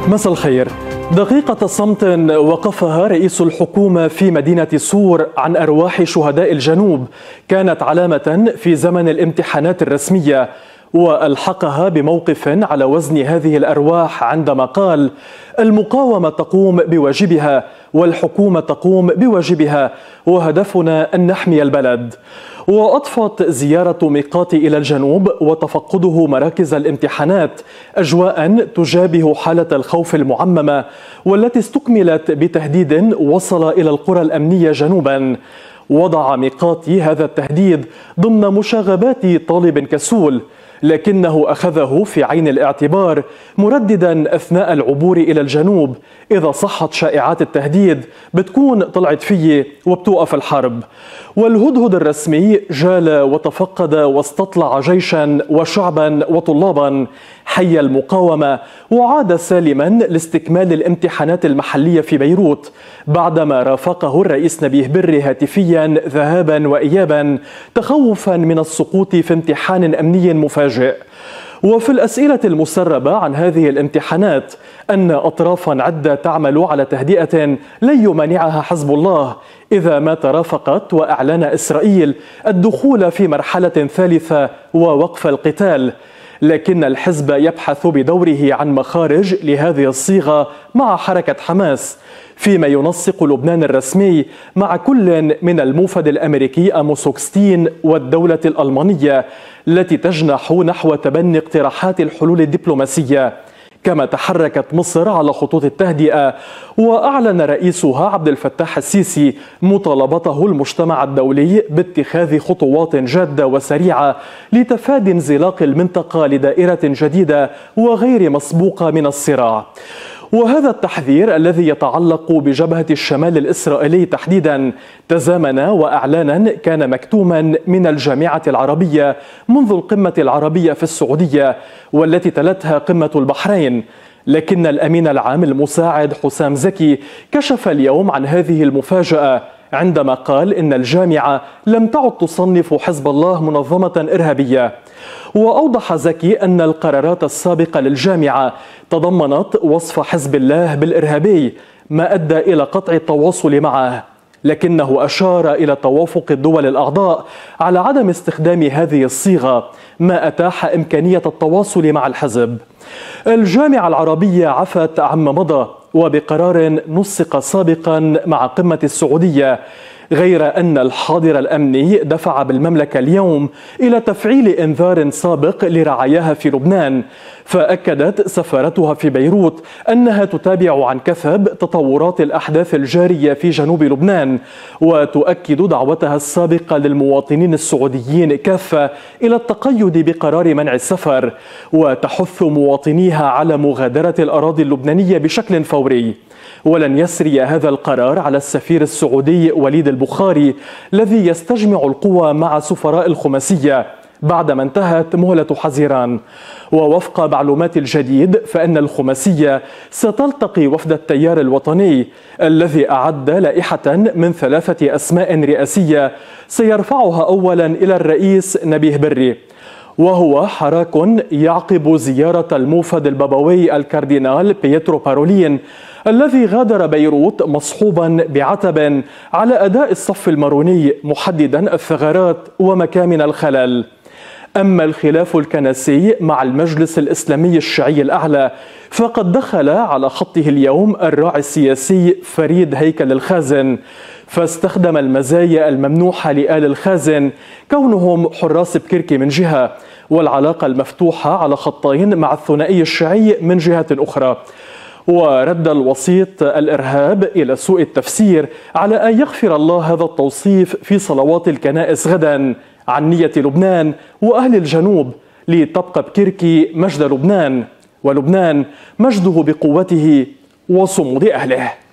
مساء الخير. دقيقة صمت وقفها رئيس الحكومة في مدينة صور عن أرواح شهداء الجنوب كانت علامة في زمن الامتحانات الرسمية، وألحقها بموقف على وزن هذه الأرواح عندما قال: المقاومة تقوم بواجبها والحكومة تقوم بواجبها وهدفنا أن نحمي البلد. وأضفت زيارة ميقاتي إلى الجنوب وتفقده مراكز الامتحانات أجواء تجابه حالة الخوف المعممة والتي استكملت بتهديد وصل إلى القرى الأمنية جنوبا. وضع ميقاتي هذا التهديد ضمن مشاغبات طالب كسول، لكنه أخذه في عين الاعتبار مرددا أثناء العبور إلى الجنوب: إذا صحت شائعات التهديد بتكون طلعت فيي وبتوقف الحرب. والهدهد الرسمي جال وتفقد واستطلع جيشا وشعبا وطلابا، حي المقاومة، وعاد سالما لاستكمال الامتحانات المحلية في بيروت بعدما رافقه الرئيس نبيه بري هاتفيا ذهابا وإيابا تخوفا من السقوط في امتحان أمني مفاجئ. وفي الأسئلة المسربة عن هذه الامتحانات أن أطرافا عدة تعمل على تهدئة لن يمانعها حزب الله إذا ما ترافقت وأعلن إسرائيل الدخول في مرحلة ثالثة ووقف القتال، لكن الحزب يبحث بدوره عن مخارج لهذه الصيغة مع حركة حماس، فيما ينسق لبنان الرسمي مع كل من الموفد الأمريكي آموس هوكستين والدولة الألمانية التي تجنح نحو تبني اقتراحات الحلول الدبلوماسية. كما تحركت مصر على خطوط التهدئة، وأعلن رئيسها عبد الفتاح السيسي مطالبته المجتمع الدولي باتخاذ خطوات جادة وسريعة لتفادي انزلاق المنطقة لدائرة جديدة وغير مسبوقة من الصراع. وهذا التحذير الذي يتعلق بجبهة الشمال الإسرائيلي تحديدا تزامن وأعلانا كان مكتوما من الجامعة العربية منذ القمة العربية في السعودية والتي تلتها قمة البحرين، لكن الأمين العام المساعد حسام زكي كشف اليوم عن هذه المفاجأة عندما قال إن الجامعة لم تعد تصنف حزب الله منظمة إرهابية. وأوضح زكي أن القرارات السابقة للجامعة تضمنت وصف حزب الله بالإرهابي، ما أدى إلى قطع التواصل معه، لكنه أشار إلى توافق الدول الأعضاء على عدم استخدام هذه الصيغة، ما أتاح إمكانية التواصل مع الحزب. الجامعة العربية عفت عما مضى وبقرار نسق سابقا مع قمة السعودية، غير أن الحاضر الأمني دفع بالمملكة اليوم إلى تفعيل إنذار سابق لرعاياها في لبنان، فأكدت سفارتها في بيروت أنها تتابع عن كثب تطورات الأحداث الجارية في جنوب لبنان، وتؤكد دعوتها السابقة للمواطنين السعوديين كافة إلى التقيد بقرار منع السفر، وتحث مواطنيها على مغادرة الأراضي اللبنانية بشكل فوري. ولن يسري هذا القرار على السفير السعودي وليد البخاري الذي يستجمع القوى مع سفراء الخماسية بعدما انتهت مهلة حزيران. ووفق معلومات الجديد فإن الخماسية ستلتقي وفد التيار الوطني الذي أعد لائحة من 3 أسماء رئاسية سيرفعها أولا إلى الرئيس نبيه بري، وهو حراك يعقب زيارة الموفد البابوي الكاردينال بيترو بارولين الذي غادر بيروت مصحوبا بعتب على أداء الصف الماروني محددا الثغرات ومكامن الخلل. أما الخلاف الكنسي مع المجلس الإسلامي الشيعي الأعلى فقد دخل على خطه اليوم الراعي السياسي فريد هيكل الخازن، فاستخدم المزايا الممنوحة لآل الخازن كونهم حراس بكركي من جهة والعلاقة المفتوحة على خطين مع الثنائي الشيعي من جهة أخرى. ورد الوسيط الإرهاب إلى سوء التفسير على أن يغفر الله هذا التوصيف في صلوات الكنائس غدا عن نية لبنان وأهل الجنوب لتبقى بكركي مجد لبنان، ولبنان مجده بقوته وصمود أهله.